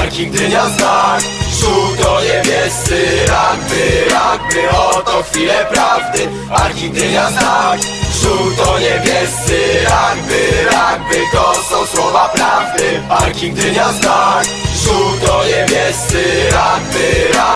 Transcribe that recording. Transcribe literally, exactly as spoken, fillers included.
Arki Gdynia znak, żółto-niebiescy rugby, rugby, oto chwile prawdy. Arki Gdynia znak, żółto-niebiescy rugby, rugby, to są słowa prawdy. Arki Gdynia znak, żółto-niebiescy rugby, rugby.